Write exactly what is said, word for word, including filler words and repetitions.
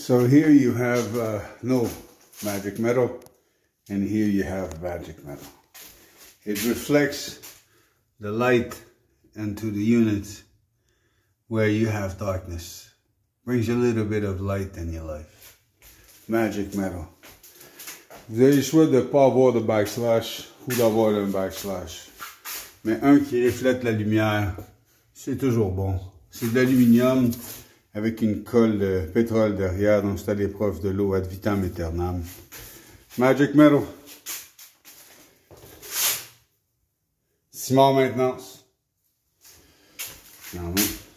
So here you have uh, no magic metal, and here you have magic metal. It reflects the light into the units where you have darkness. Brings a little bit of light in your life. Magic metal. Vous avez le choix de ne pas avoir de backslash ou d'avoir un backslash. Mais un qui reflète la lumière, c'est toujours bon. C'est de l'aluminium avec une colle de pétrole derrière, donc c'est à l'épreuve de l'eau ad vitam aeternam. Magic metal. SIMARD maintenance. Non, non.